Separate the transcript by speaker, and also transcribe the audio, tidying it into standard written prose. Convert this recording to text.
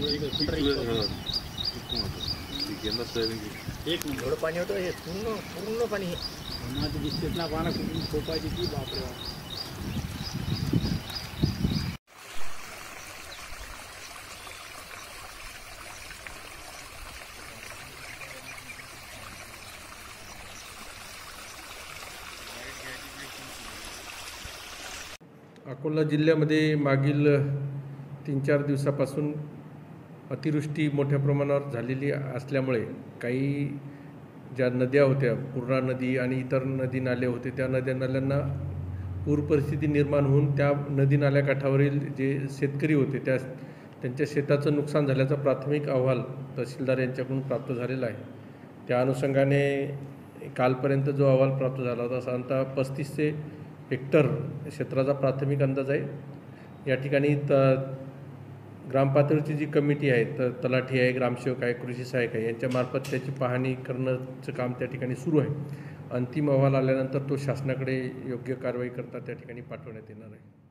Speaker 1: एक एवढं पाणी होतं हे पूर्ण पूर्ण पाणी हे दिसतेच ना पाना कुठून खोपायची की बापरे बाप.
Speaker 2: अकोला जिल्ह्यामध्ये मागील 3-4 दिवसापासून अतिवृष्टी मोठ्या प्रमाणावर झालेली असल्यामुळे काही ज्या नद्या होत्या, पूर्णा नदी आणि इतर नदी नाले होते, त्या नद्या नाल्यांना पूर परिस्थिती निर्माण होऊन त्या नदी नाल्याकाठावरील जे शेतकरी होते त्यांच्या शेताचं नुकसान झाल्याचा प्राथमिक अहवाल तहसीलदार यांच्याकडून प्राप्त झालेला आहे. त्या अनुषंगाने कालपर्यंत जो अहवाल प्राप्त झाला होता साधारणतः 3500 हेक्टर क्षेत्राचा प्राथमिक अंदाज आहे. या ठिकाणी ग्रामपातळीची जी कमिटी आहे, तलाठी आहे, ग्रामसेवक आहे, कृषी सहाय्यक आहे, यांच्यामार्फत त्याची पाहणी करण्याचं काम त्या ठिकाणी सुरू आहे. अंतिम अहवाल आल्यानंतर तो शासनाकडे योग्य कारवाई करता त्या ठिकाणी पाठवण्यात येणार आहे.